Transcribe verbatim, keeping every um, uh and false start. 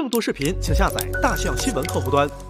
更多视频，请下载大象新闻客户端。